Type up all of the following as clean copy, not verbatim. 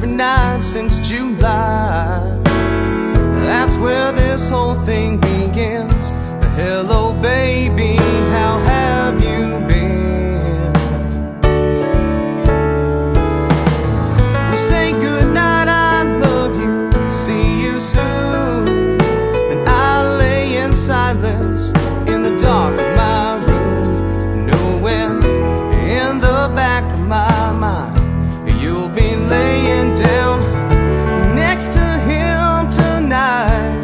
every night since July. That's where this whole thing begins. Hello baby, how have you been? We say goodnight, I love you, see you soon. And I lay in silence in the dark of my room, knowing in the back of my mind you'll be laying down next to him tonight.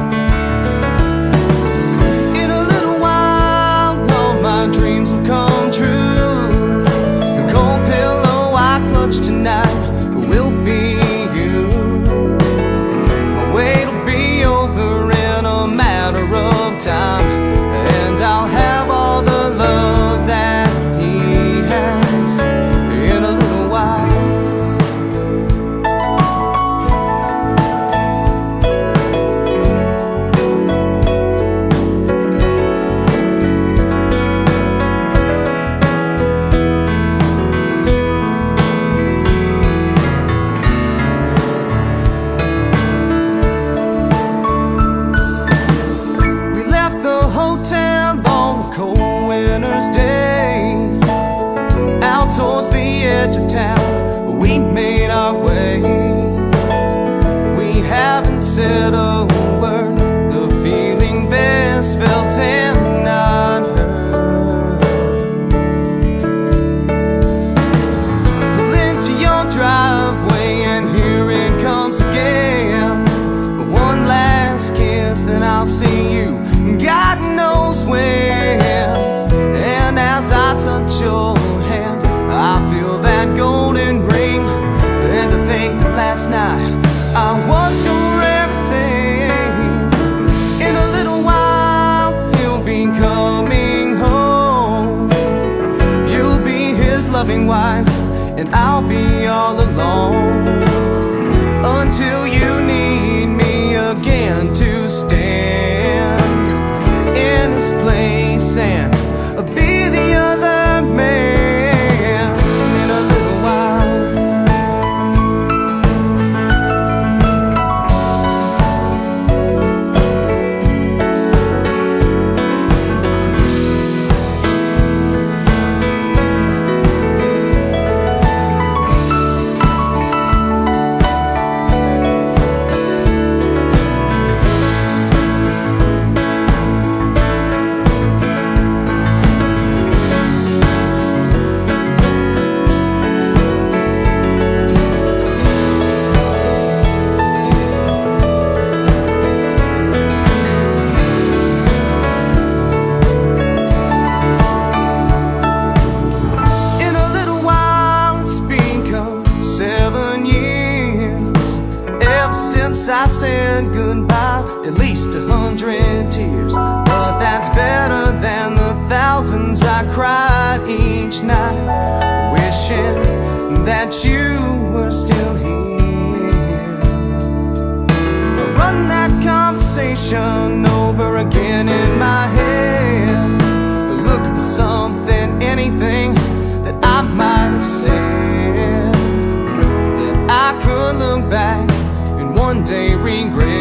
In a little while, all my dreams will come true. The cold pillow I clutch tonight will be you. My wait will be over in a matter of time, and I'll have all the love that he has in a little while. Hotel on a cold winter's day, out towards the edge of town we made our way. We haven't said a word, the feeling best felt and not heard. Pull into your driveway and here it comes again. One last kiss, then I'll see you God knows when. And as I touch your hand, I feel that golden ring. And to think that last night I was your everything. In a little while he'll be coming home. You'll be his loving wife, and I'll be all alone until you need me again to stand in his place and be the other man in a little while. Since I said goodbye, at least 100 tears, but that's better than the thousands I cried each night, wishing that you were still here. Run that conversation over again in my head, looking for something, anything that I might have said, that I could look back one day regret.